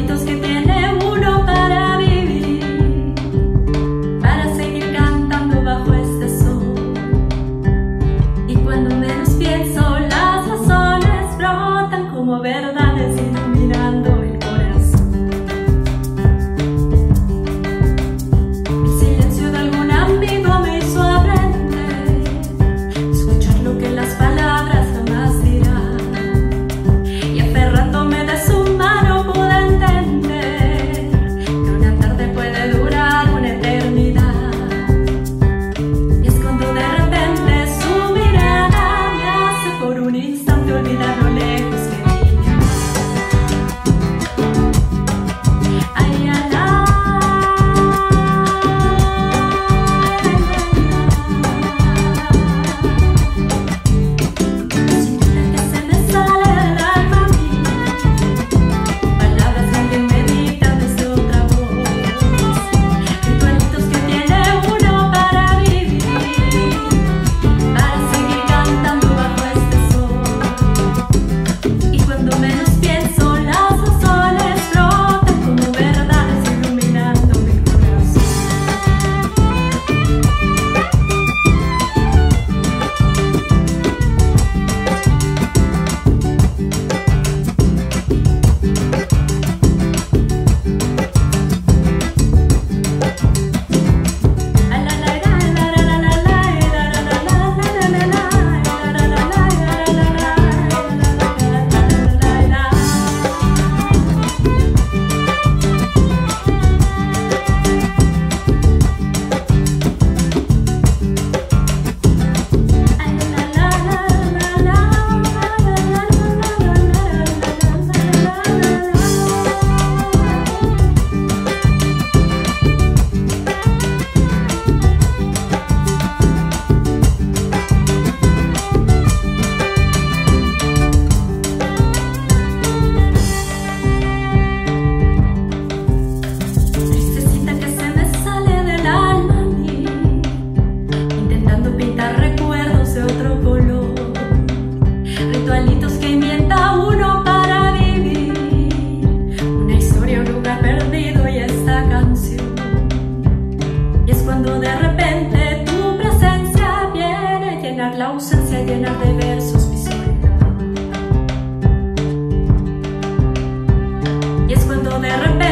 Ritualitos que tiene uno para vivir, para seguir cantando bajo este sol. Y cuando menos pienso, las razones brotan como verdades iluminando el corazón. El silencio de algún amigo me hizo aprender, escuchar lo que las palabras jamás dirán. Y aferrándome de su mano pude entender que una tarde puede durar una eternidad. Y es cuando de repente su mirada me hace por un instante olvidar lo lejos que vine. Ay, ay, que se me sale del alma a mí, palabras que alguien me dicta desde otra voz, ritualitos que tiene uno para vivir, para seguir cantando bajo este sol. Y cuando menos pienso, las razones brotan como verdades iluminando mi corazón. Tristecita que se me sale del alma a mí, intentando pintar recuerdos de otro color, ritualitos que inventa uno para vivir, una historia, un lugar perdido y esta canción. Y es cuando de repente tu presencia viene a llenar la ausencia, llenar de versos mi soledad. Y es cuando de repente